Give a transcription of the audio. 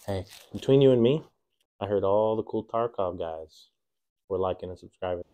Hey, between you and me, I heard all the cool Tarkov guys were liking and subscribing.